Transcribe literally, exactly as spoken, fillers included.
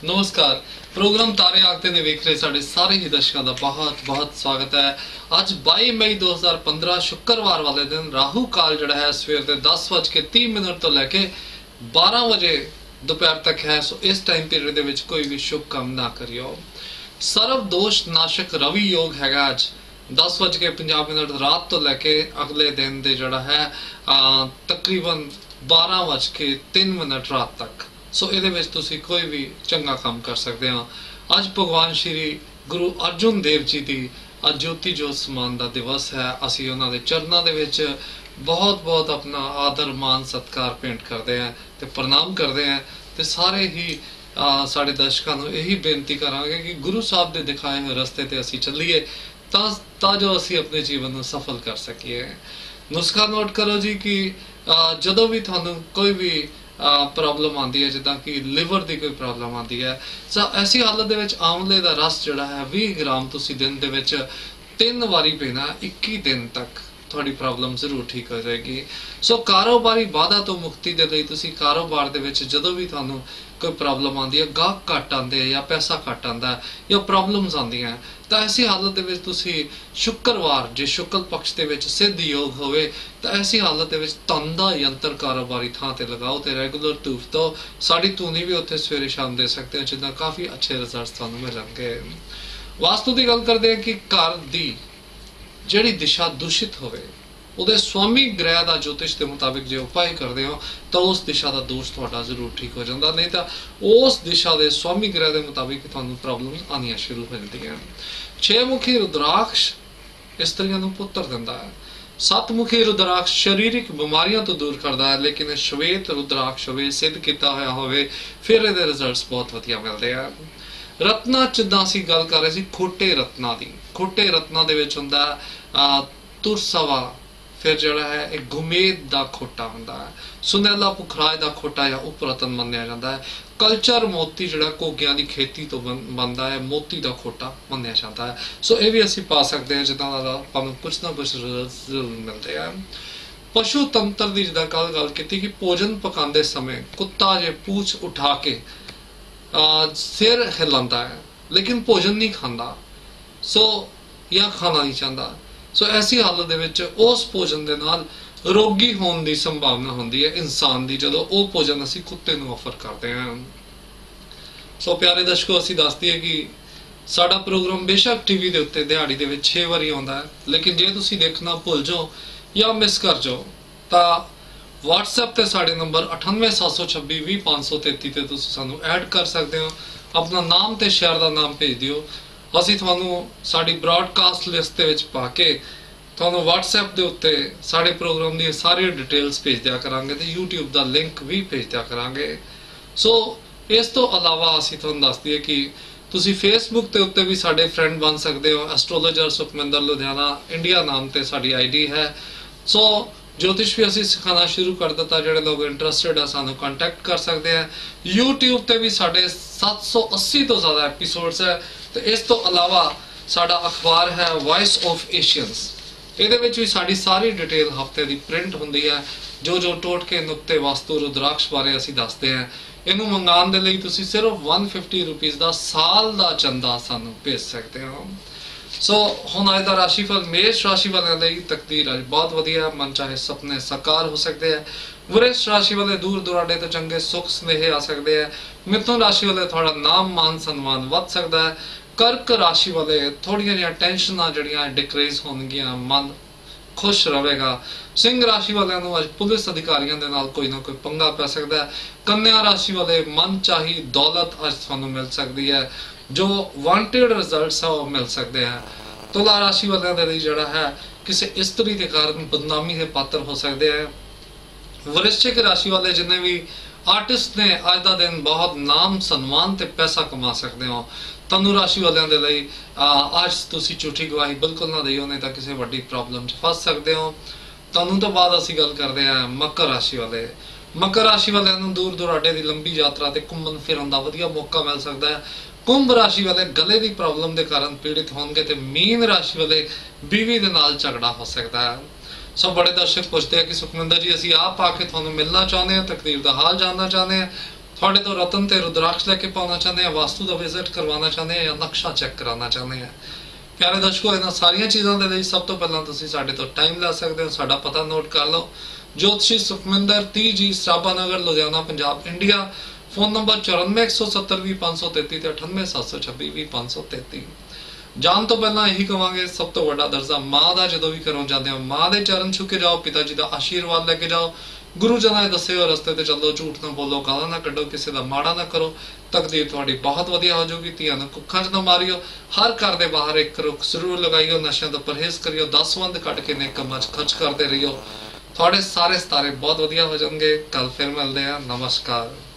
नमस्कार। प्रोग्राम तारे आखते ने वेख रहे साढ़े सारे ही दर्शकों का बहुत बहुत स्वागत है। अज बाई मई दो हज़ार पंद्रह शुक्रवार वाले दिन राहु काल जड़ा है सवेर के दस बज के तीन मिनट तो लैके बारह बजे दोपहर तक है। सो इस टाइम पीरियड दे विच कोई भी शुभ काम ना करियो। सर्व दोष नाशक रवि योग है अज दस बज के पंजाह मिनट रात तो लैके अगले दिन दे जड़ा है तकरीबन बारह बज के तीन मिनट रात तक। सो इहदे विच तुसीं कोई भी चंगा काम कर सकते हो। अज भगवान श्री गुरु अर्जुन देव जी की अज ज्योति जोत समान का दिवस है। असीं उन्हां दे चरनां दे विच बहुत बहुत अपना आदर मान सत्कार भेंट करते हैं ते प्रणाम करते हैं ते सारे ही साढ़े दर्शकों को यही बेनती करांगे कि गुरु साहब के दिखाए हुए रस्ते ते असीं चलीए तां जो असीं अपने जीवन को सफल कर सकीए। नुस्खा नोट करो जी कि जदों भी तुहानूं कोई भी प्रॉब्लम आती है, जिदा कि लिवर की कोई प्रॉब्लम आती है, तो ऐसी हालत दे विच आंवले का रस जोड़ा है बीस ग्राम तुसी दिन दे विच तीन वारी पीना, इक्की दिन तक थोड़ी प्रॉब्लम जरूर ठीक हो जाएगी। सो कारोबारी बाधा तो मुक्ति दे लई तुसी कारोबार दे विच जदों भी तुहानूं कोई प्रॉब्लम आती है, गाहक घट आते हैं या पैसा घट आता है या प्रॉब्लम्स आती हैं, तो ऐसी हालत दे विच तुसी शुक्रवार जे शुक्ल पक्ष दे विच सिद्ध योग होवे तो ऐसी हालत दे विच धन दा यंत्र कारोबारी थां ते लगाओ ते रेगुलर धूफ दो। साड़ी धूनी भी उत्थे सवेरे शाम दे सकते हो, जिद्दां काफ़ी अच्छे रिजल्ट तुहानूं मिलणगे। वास्तु की गल करते हैं कि घर दी जिहड़ी दिशा दूषित होवे उहदे स्वामी ग्रह का ज्योतिष के मुताबिक जो उपाय करते हो तो उस दिशा का दोष थोड़ा जरूर ठीक हो जाता, नहीं तो उस दिशा के स्वामी ग्रह के मुताबिक तुहानूं प्रॉब्लम आनियां शुरू हो जांदियां। छे मुखी रुद्राक्ष स्त्रियों को पुत्र दिंदा है। सत्त मुखी रुद्राक्ष शारीरिक बीमारियों तो दूर करता है, लेकिन श्वेत रुद्राक्ष होवे सिद्ध किया होया होवे फिर इहदे रिजल्ट्स बहुत वधिया मिलते हैं। रत्ना जिद्दां असीं गल कर रहे सी खोटे रत्ना की, खोटे रत्ना दे विच हुंदा तुरसवा, फिर जड़ा है एक गुमेद का खोटा होंदा है, सुनैला पुखराज का खोटा या उप रतन मन्निया जाता है। कल्चर मोती जड़ा घोगियां की खेती तो बनता है, मोती का खोटा मन्निया जाता है। सो ये भी असीं पा सकते हैं, जिदा आपां कुछ ना कुछ जरूर मिलते हैं। पशु तंत्र की जिदा कल गल की कि भोजन पकाते समय कुत्ता जे पूछ उठा के आ, सिर हिलाता है लेकिन भोजन नहीं खाता, सो या खाना नहीं चाहता, सो ऐसी हालत दे विच उस भोजन दे नाल रोगी होने की संभावना होंदी है इंसान की, जदों वो भोजन असी कुत्ते नूं ऑफर करते हैं। सो प्यारे दर्शकों, असी दस दईए कि साडा प्रोग्राम बेशक टीवी के उत्ते दिहाड़ी दे विच छे वारी आउंदा है, लेकिन जे तुसी देखना भुल जाओ या मिस कर जाओ तो व्हाट्सएप ते साडे नंबर अठानवे सत्त सौ छब्बी भी पाँच सौ तेती ते तुसी सानू ऐड कर सकते हो। अपना नाम ते शहर का नाम भेज दिओ, असीं तुहानूं साडी ब्रॉडकास्ट लिस्ट दे विच पा के तुहानूं व्हाट्सएप दे उत्ते साडे प्रोग्राम दी सारी डिटेल्स भेज दिया करांगे ते यूट्यूब दा लिंक भी भेज दिया करांगे। सो इस तो अलावा असीं तुहानूं दस दईए कि तुसी फेसबुक ते उत्ते भी साडे फ्रेंड बन सकते हो। एस्ट्रोलॉजर सुखमिंदर लुधियाना इंडिया नाम ते साडी आईडी है। सो ज्योतिष भी असीं सिखाना शुरू कर दिता, जिहड़े लोग इंटरस्टेड है सानू कॉन्टैक्ट कर सकते हैं। यूट्यूब ते भी साडे सत्त सौ अस्सी तो ज़्यादा एपीसोड्स है। तो इस तो अलावा साडा अखबार है वॉइस ऑफ एशियंस, इहदे विच भी साडी सारी डिटेल हफ्ते की प्रिंट हुंदी है, जो जो टोटके नुक्ते वास्तु रुद्राक्ष बारे असीं दसदे हैं। इनू मंगाण दे लई तुसीं सिर्फ वन फिफ्टी रुपीज़ का साल का चंदा सानू भेज सकते हो। सो हुण अज दा राशिफल मेष राशि वालियां लई तकदीर अज बहुत वधिया, मन चाहे सपने साकार हो सकते हैं। वृष राशि वाले दूर दुराडे तो चंगे सुख स्नेहे आ सकते हैं। मिथुन राशि वाले थोड़ा नाम मान सम्मान वध सकता है। कर्क राशि वाले थोड़ियां जिहियां टेंशनां जिहड़ियां डिक्रीज होणगियां, मन खुश रहेगा। सिंह राशि वालियां नूं अज पुलिस अधिकारियों दे नाल कोई ना कोई पंगा पै सकता है। कन्या राशि वाले मन चाही दौलत अज तुहानूं मिल सकती है, जो वांटेड रिजल्ट्स है वो मिल सकते हैं। तुला राशि वालियां दे लई जिहड़ा है किसी स्त्री के कारण बदनामी के पात्र हो सकते हैं। वृश्चिक राशि वाले जिन्हें भी आर्टिस्ट ने अज का दिन बहुत नाम सन्मान ते पैसा कमा सकते हो। धनु राशि वालियां दे लई अज तुसीं झूठी गवाही बिल्कुल ना दिओ, नहीं तो किसी वड्डी प्रॉब्लम च फस सकते हो। धनु तो बाद असीं गल करते हैं मकर राशि वाले। मकर राशि वालियां नूं दूर दुराडे की लंबी यात्रा ते घूमन फिरन का वधिया मौका मिल सकता है। कुंभ राशि वाले गले की प्रॉब्लम के कारण पीड़ित होंगे ते मीन राशि वाले बीवी दे नाल झगड़ा हो सकता है। सो बड़े दर्शक पूछते हैं कि सुखमिंदर जी असीं आप आके तुहानूं मिलना चाहते हैं, तकदीर का हाल जानना चाहते हैं, ਤੁਹਾਡੇ ਤੋਂ ਰਤਨ ਤੇ ਰੁਦਰਾਕਸ਼ ਲੈ ਕੇ ਪਾਉਣਾ ਚਾਹੁੰਦੇ ਆ, ਵਾਸਤੂ ਦਾ ਵਿਜ਼ਿਟ ਕਰਵਾਉਣਾ ਚਾਹੁੰਦੇ ਆ ਜਾਂ ਨਕਸ਼ਾ ਚੈੱਕ ਕਰਾਉਣਾ ਚਾਹੁੰਦੇ ਆ। ਪਿਆਰੇ ਦਰਸ਼ਕੋ, ਇਹਨਾਂ ਸਾਰੀਆਂ ਚੀਜ਼ਾਂ ਦੇ ਲਈ ਸਭ ਤੋਂ ਪਹਿਲਾਂ ਤੁਸੀਂ ਸਾਡੇ ਤੋਂ ਟਾਈਮ ਲੈ ਸਕਦੇ ਹੋ। ਸਾਡਾ ਪਤਾ ਨੋਟ ਕਰ ਲਓ, ਜੋਤਸ਼ੀ ਸੁਖਮਿੰਦਰ ਤੀਹ ਜੀ, Sarabha Nagar, Ludhiana, Punjab, India. Phone number ਚੁਰਾਨਵੇਂ ਇੱਕ ਸੌ ਸੱਤਰ ਵੀਹ ਪੰਜ ਸੌ ਤੇਤੀ ਤੇ ਅਠਾਨਵੇਂ ਸੱਤ ਸੌ ਛੱਬੀ ਵੀਹ ਪੰਜ ਸੌ ਤੇਤੀ। ਜਾਣ ਤੋਂ ਪਹਿਲਾਂ ਇਹੀ ਕਵਾਂਗੇ, ਸਭ ਤੋਂ ਵੱਡਾ ਦਰਜਾ ਮਾਂ ਦਾ। ਜਦੋਂ ਵੀ ਘਰੋਂ ਜਾਂਦੇ ਹੋ ਮਾਂ ਦੇ ਚਰਨ ਛੂ ਕੇ ਜਾਓ, ਪਿਤਾ ਜੀ ਦਾ ਆਸ਼ੀਰਵਾਦ ਲੈ ਕੇ ਜਾਓ। ਗੁਰੂ ਜਨਾਂ ਦੇ ਦੱਸੇ ਹੋਏ ਰਸਤੇ ਤੇ ਚੱਲੋ, ਝੂਠ ਨਾ ਬੋਲੋ, ਗਾਲਾਂ ਨਾ ਕੱਢੋ, ਕਿਸੇ ਦਾ ਮਾੜਾ ਨਾ ਕਰੋ। ਤਕਦੀਰ ਤੁਹਾਡੀ ਬਹੁਤ ਵਧੀਆ ਹੋ ਜਾਊਗੀ। ਧੀਆਂ ਨੂੰ ਕੁੱਖਾਂ 'ਚ ਨਾ ਮਾਰਿਓ। ਹਰ ਘਰ ਦੇ ਬਾਹਰ ਇੱਕ ਰੁੱਖ ਜ਼ਰੂਰ ਲਗਾਈਓ। ਨਸ਼ਿਆਂ ਤੋਂ ਪਰਹੇਜ਼ ਕਰਿਓ। ਦਸਵੰਧ ਕੱਢ ਕੇ ਨੇਕ ਕੰਮਾਂ 'ਚ ਖਰਚ ਕਰਦੇ ਰਹੀਓ। ਤੁਹਾਡੇ ਸਾਰੇ ਸਿਤਾਰੇ ਬਹੁਤ ਵਧੀਆ ਹੋ ਜਾਣਗੇ। ਕੱਲ ਫਿਰ ਮਿਲਦੇ ਆ। ਨਮਸਕਾਰ।